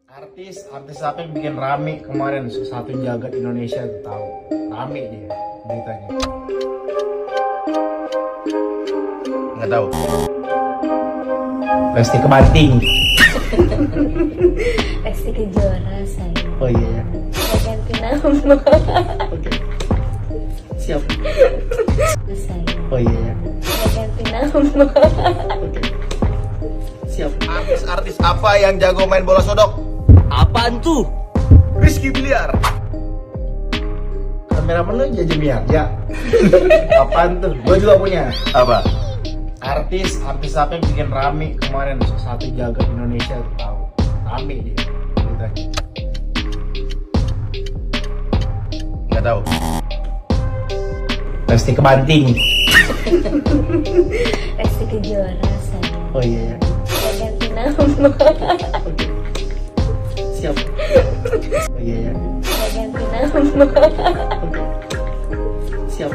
Artis apa yang bikin rame kemarin satu jagat Indonesia tahu rame dia beritanya. Nggak tahu. Lesti Kebanting. Lesti Kejora saya. Oh iya. Saya ganti nama. Oke. Siap. Saya. Oh iya. Saya ganti nama. Oke. Siap. Artis apa yang jago main bola sodok? Apaan tuh? Rizky Biliar. Kameramen lu Jaja Biar ya. Apaan tuh? Gue juga punya. Apa? Artis apa yang bikin rame kemarin satu jagat Indonesia tahu rame dia beritanya. Nggak tahu. Lesti Kebanting. Lesti Kejora saya. Oh iya. Saya ganti nama. Oke. Siap. Oh iya. Saya ganti nama. Oke. Siap.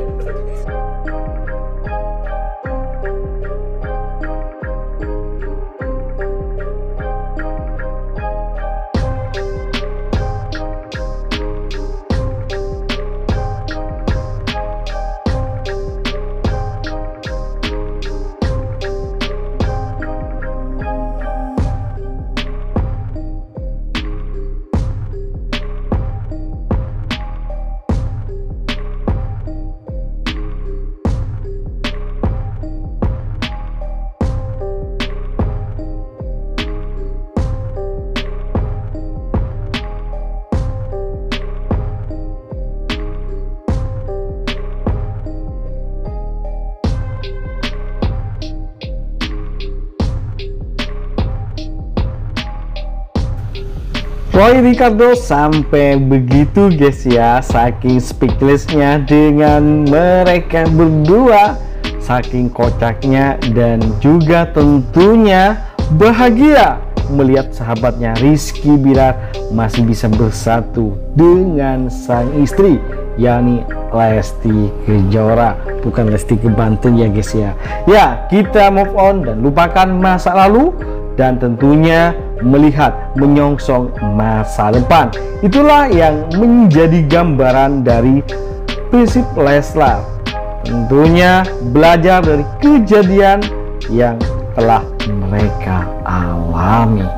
Roy Ricardo sampai begitu guys ya, saking speechlessnya dengan mereka berdua, saking kocaknya dan juga tentunya bahagia melihat sahabatnya Rizky Bilar masih bisa bersatu dengan sang istri yakni Lesti Kejora, bukan Lesti Kebanting ya guys ya. Ya, kita move on dan lupakan masa lalu dan tentunya melihat menyongsong masa depan. Itulah yang menjadi gambaran dari prinsip Leslar. Tentunya belajar dari kejadian yang telah mereka alami.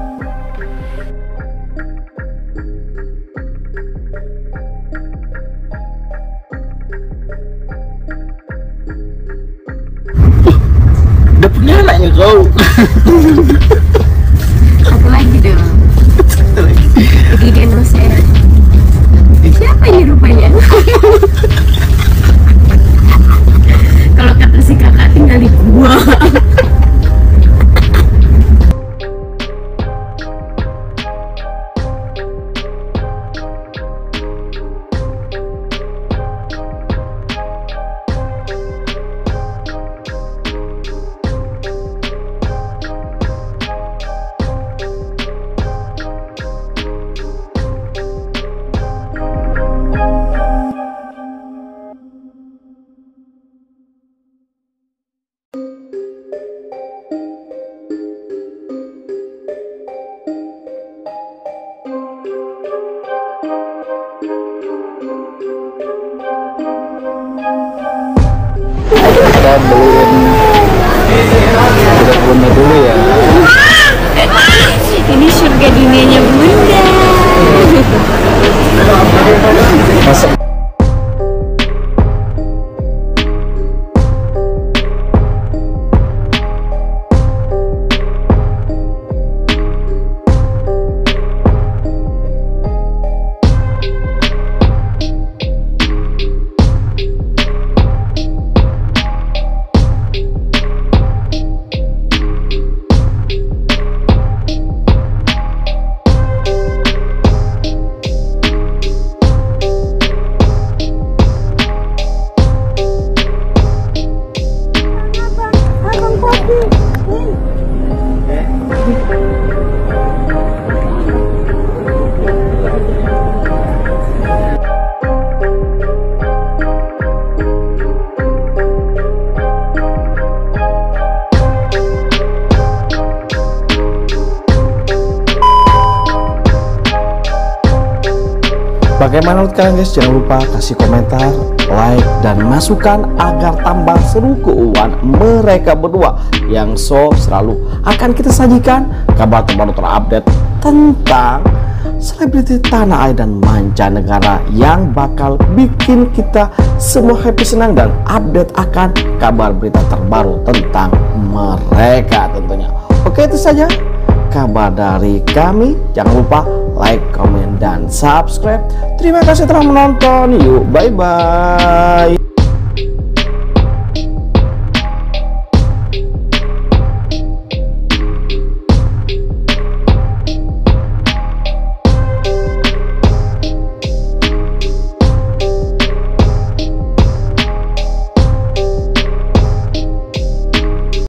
Udah punya anaknya kau. Satu lagi dong. Jadi gendong saya. Siapa ini rupanya? Kalau kata si kakak tinggal dibuang. Kita beliin bunda dulu ya. Ini surga dunianya bunda. Masuk. Bagaimana menurut kalian guys? Jangan lupa kasih komentar, like, dan masukan agar tambah seru keuangan mereka berdua yang selalu akan kita sajikan kabar terbaru terupdate tentang selebriti tanah air dan mancanegara yang bakal bikin kita semua happy, senang, dan update akan kabar berita terbaru tentang mereka tentunya. Oke, itu saja kabar dari kami. Jangan lupa like, komen, dan subscribe. Terima kasih telah menonton. Yuk, bye-bye.